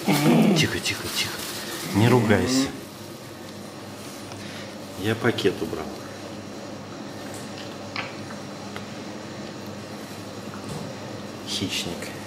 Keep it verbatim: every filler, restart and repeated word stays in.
Тихо, тихо, тихо. Не ругайся. Я пакет убрал. Хищник.